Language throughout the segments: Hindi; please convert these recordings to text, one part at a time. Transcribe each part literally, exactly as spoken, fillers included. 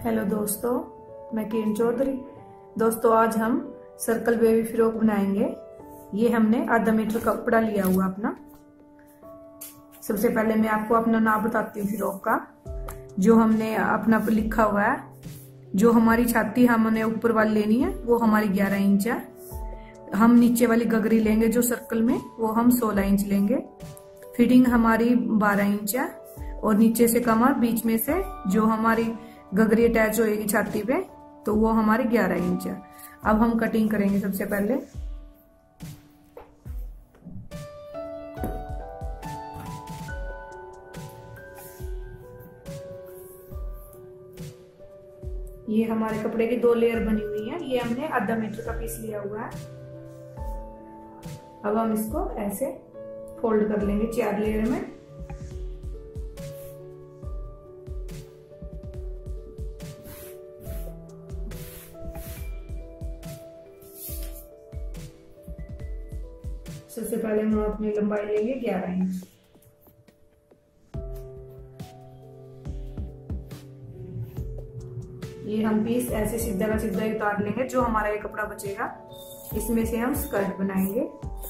हेलो दोस्तों, मैं किरण चौधरी। दोस्तों आज हम सर्कल बेबी फ्रॉक बनाएंगे। ये हमने आधा मीटर कपड़ा लिया हुआ अपना। सबसे पहले मैं आपको अपना नाप बताती हूँ फ्रॉक का। जो हमने अपना लिखा हुआ है, जो हमारी छाती हमने ऊपर वाली लेनी है वो हमारी ग्यारह इंच है। हम नीचे वाली गगरी लेंगे जो सर्कल में, वो हम सोलह इंच लेंगे। फिटिंग हमारी बारह इंच है और नीचे से कमर, बीच में से जो हमारी गगरी अटैच होएगी छाती पे, तो वो हमारी ग्यारह इंच है। अब हम कटिंग करेंगे। सबसे पहले ये हमारे कपड़े की दो लेयर बनी हुई है। ये हमने आधा मीटर का पीस लिया हुआ है। अब हम इसको ऐसे फोल्ड कर लेंगे चार लेयर में। सबसे पहले हम अपनी लंबाई लेंगे ग्यारह इंच। ये हम पीस ऐसे सीधा का सीधा उतार लेंगे। जो हमारा ये कपड़ा बचेगा इसमें से हम स्कर्ट बनाएंगे।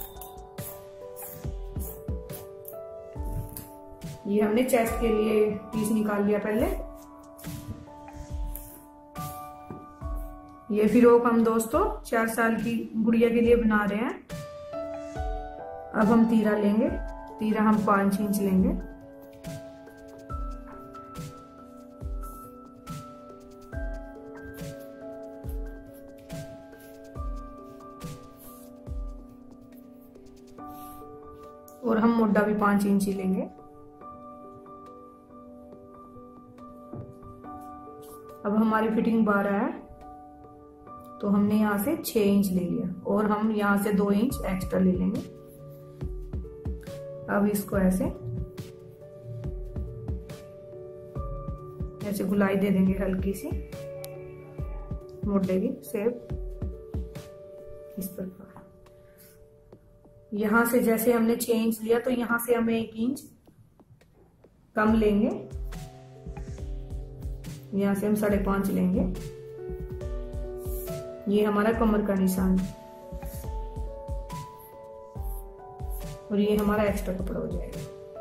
ये हमने चेस्ट के लिए पीस निकाल लिया पहले। ये फ्रॉक हम दोस्तों चार साल की गुड़िया के लिए बना रहे हैं। अब हम तीरा लेंगे। तीरा हम पांच इंच लेंगे। और हम मोटा भी पांच इंच ही लेंगे। अब हमारी फिटिंग बारह है तो हमने यहाँ से छह इंच ले लिया और हम यहाँ से दो इंच एक्स्ट्रा ले लेंगे। अब इसको ऐसे ऐसे गुलाई दे देंगे हल्की सी मोटे की शेप इस प्रकार। यहां से जैसे हमने छह इंच लिया तो यहां से हमें एक इंच कम लेंगे। यहां से हम साढ़े पांच लेंगे। ये हमारा कमर का निशान है और ये हमारा एक्स्ट्रा कपड़ा हो जाएगा।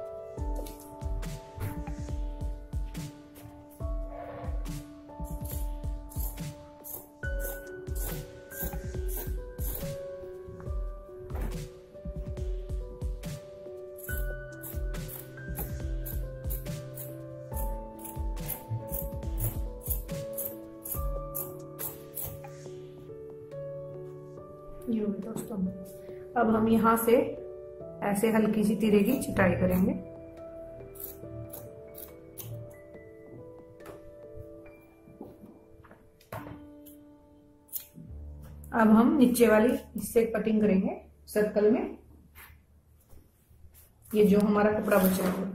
ये हो गया दोस्तों। अब हम यहां से ऐसे हल्की सी तीरे की छटाई करेंगे। अब हम नीचे वाली इससे कटिंग करेंगे सर्कल में। ये जो हमारा कपड़ा बचा हुआ है,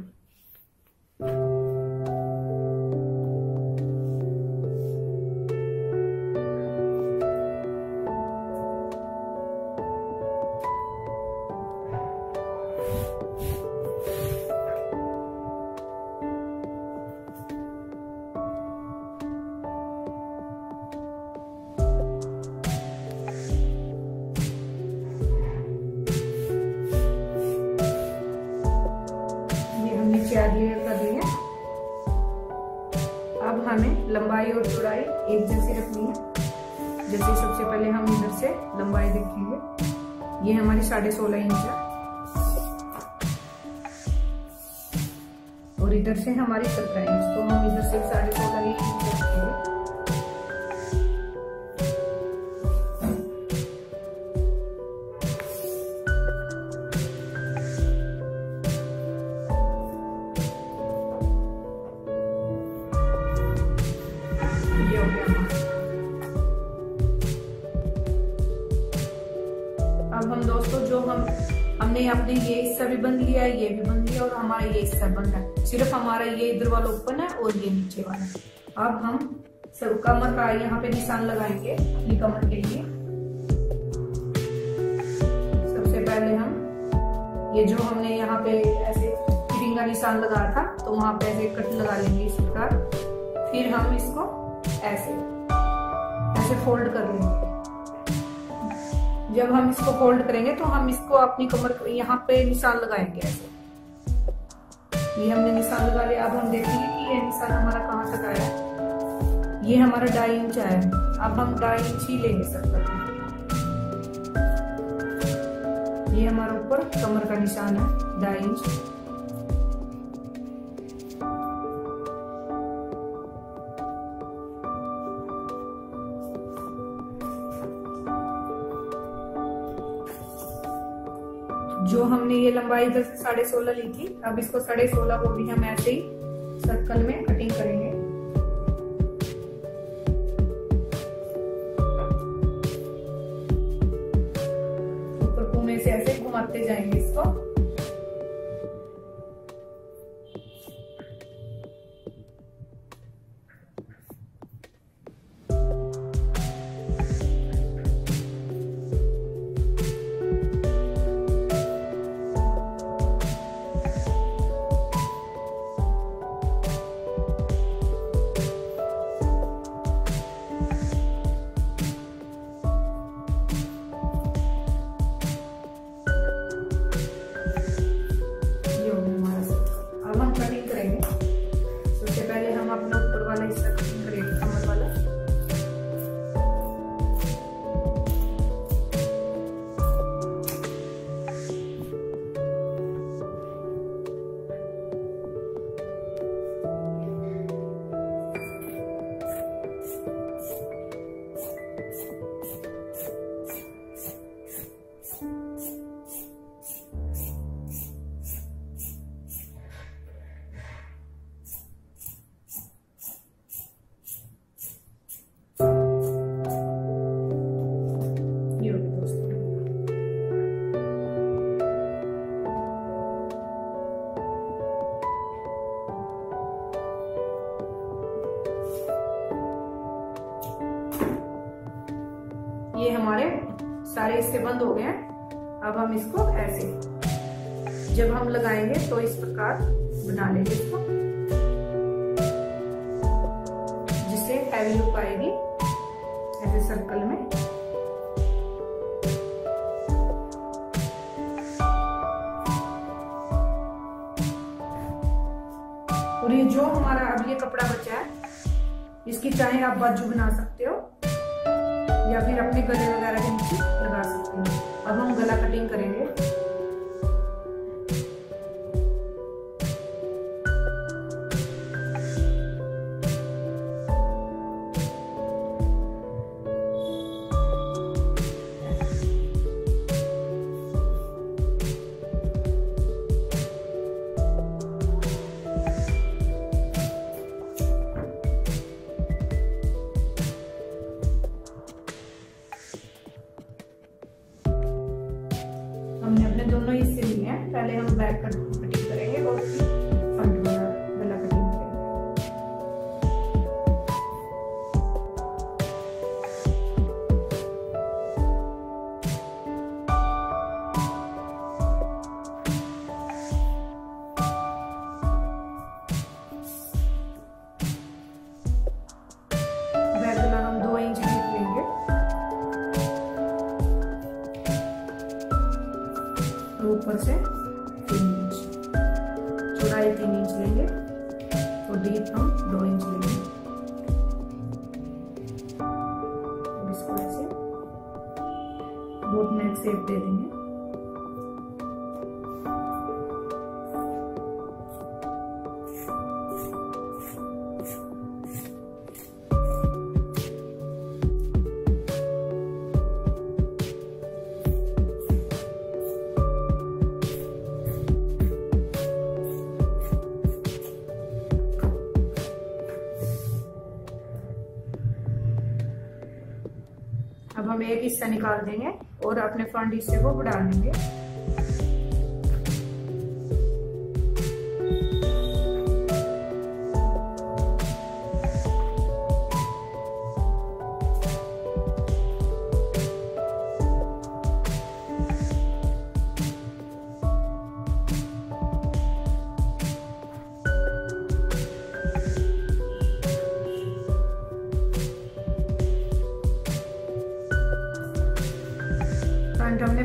चार लेयर कर लिए। अब हमें लंबाई और चौड़ाई एक जैसी रखनी है। जैसे सबसे पहले हम इधर से लंबाई देखेंगे। ये हमारी साढ़े सोलह इंच है और इधर से हमारी सत्रह इंच, तो हम इधर से साढ़े सोलह इंच रखेंगे। अब हम दोस्तों जो हम हमने अपने ये हिस्सा भी बंद लिया है, ये भी बंद लिया और हमारा ये हिस्सा बंद है। सिर्फ हमारा ये इधर वाला ओपन है और ये नीचे वाला। अब हम सब कमर का यहाँ पे निशान लगाएंगे अपनी कमर के लिए। सबसे पहले हम ये जो हमने यहाँ पे ऐसे फिटिंग का निशान लगाया था, तो वहां पे ऐसे कट लगा लेंगे इस प्रकार। फिर हम इसको ऐसे ऐसे फोल्ड कर लेंगे। जब हम इसको फोल्ड करेंगे तो हम इसको अपनी कमर यहाँ पे निशान लगाएंगे ऐसे। ये हमने निशान लगा लिया। अब हम देखेंगे कि ये निशान हमारा कहाँ तक आया। ये हमारा ढाई इंच आया। अब हम ढाई इंच ही लेंगे सर्कल में। ये हमारा ऊपर कमर का निशान है ढाई इंच। जो हमने ये लंबाई इधर से साढ़े सोलह ली थी, अब इसको साढ़े सोलह को भी हम ऐसे ही सर्कल में कटिंग करेंगे। ऊपर कोने से ऐसे घुमाते जाएंगे इसको। ये हमारे सारे हिस्से बंद हो गए हैं। अब हम इसको ऐसे जब हम लगाएंगे तो इस प्रकार बना लेंगे इसको, जिससे हैवी लुक आएगी ऐसे सर्कल में। और ये जो हमारा अब ये कपड़ा बचा है, इसकी चाहे आप बाजू बना सकते हो या फिर अपने गले वगैरह के नीचे लगा सकते हैं। अब हम गला कटिंग करेंगे। हमने अपने दोनों हिस्से लिए हैं। पहले हम बैक कटिंग करेंगे और फिर फ्रंट वाला गला कटिंग करेंगे। बैक गला हम दो इंच लीफ लेंगे। ऊपर से तीन इंच, चौड़ाई तीन इंच लेंगे और डीप हम दो इंच लेंगे। इसको ऐसे बोट नेक शेप दे देंगे। अब हम एक हिस्सा निकाल देंगे और अपने फ्रंट हिस्से को बढ़ा लेंगे।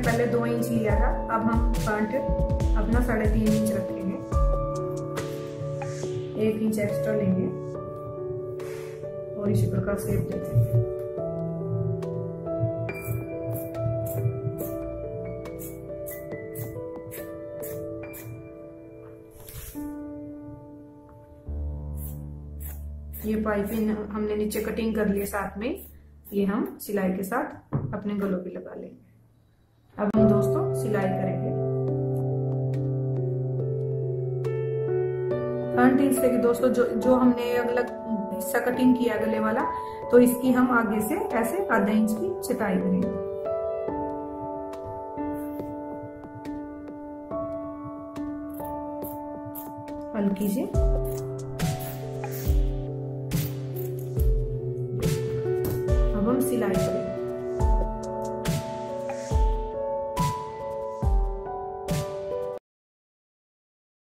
पहले दो इंच लिया था, अब हम फ्रंट अपना साढ़े तीन इंच रखेंगे, एक इंच एक्स्ट्रा लेंगे और इसी प्रकार शेप देंगे। ये पाइपिंग हमने नीचे कटिंग कर लिए, साथ में ये हम सिलाई के साथ अपने गलों पे लगा लेंगे। अब हम दोस्तों सिलाई करेंगे। फ्रंट हिस्से की दोस्तों जो जो हमने अगला हिस्सा कटिंग किया गले वाला, तो इसकी हम आगे से ऐसे आधा इंच की छटाई करेंगे। हल्की सी अब हम सिलाई करेंगे।